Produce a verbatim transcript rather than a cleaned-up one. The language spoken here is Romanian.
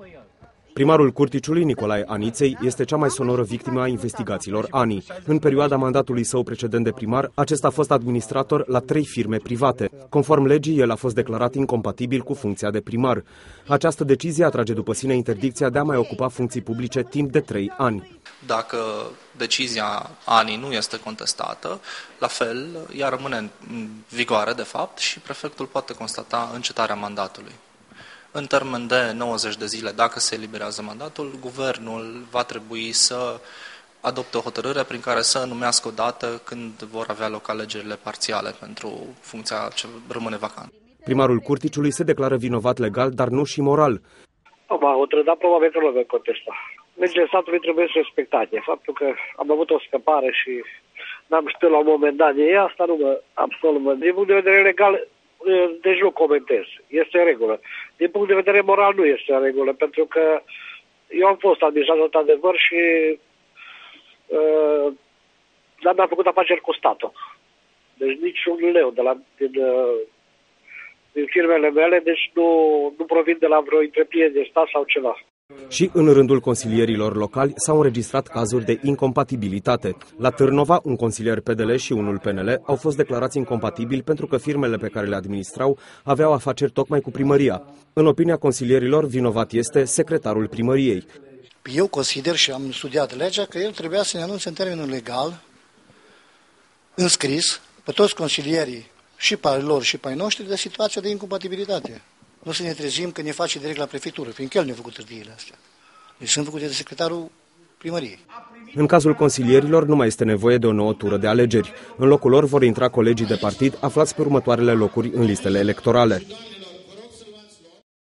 Primarul Curticiului, Nicolae Aniței, este cea mai sonoră victimă a investigațiilor A N I. În perioada mandatului său precedent de primar, acesta a fost administrator la trei firme private. Conform legii, el a fost declarat incompatibil cu funcția de primar. Această decizie atrage după sine interdicția de a mai ocupa funcții publice timp de trei ani. Dacă decizia A N I nu este contestată, la fel, ea rămâne în vigoare, de fapt, și prefectul poate constata încetarea mandatului. În termen de nouăzeci de zile, dacă se eliberează mandatul, guvernul va trebui să adopte o hotărâre prin care să numească o dată când vor avea loc alegerile parțiale pentru funcția ce rămâne vacantă. Primarul Curticiului se declară vinovat legal, dar nu și moral. Am hotărât, dar probabil că nu voi contesta. Legile statului trebuie să respectate. Faptul că am avut o scăpare și n-am știut la un moment dat de ea, asta nu mă absolvă. Din punct de vedere legal, deci nu comentez. Este în regulă. Din punct de vedere moral nu este în regulă, pentru că eu am fost administrator de adevăr și uh, dar mi-am făcut afaceri cu statul. Deci nici un leu de la, din, uh, din firmele mele, deci nu, nu provin de la vreo întreprindere de stat sau ceva. Și în rândul consilierilor locali s-au înregistrat cazuri de incompatibilitate. La Târnova, un consilier P D L și unul P N L au fost declarați incompatibili pentru că firmele pe care le administrau aveau afaceri tocmai cu primăria. În opinia consilierilor, vinovat este secretarul primăriei. Eu consider și am studiat legea că el trebuia să ne anunțe în termenul legal, înscris, pe toți consilierii și pe lor și pe ai noștri de situația de incompatibilitate. Nu să ne trezim că ne face direct la prefectură, fiindcă el ne-a făcut hârtiile astea. Deci sunt făcute de secretarul primăriei. În cazul consilierilor nu mai este nevoie de o nouă tură de alegeri. În locul lor vor intra colegii de partid aflați pe următoarele locuri în listele electorale.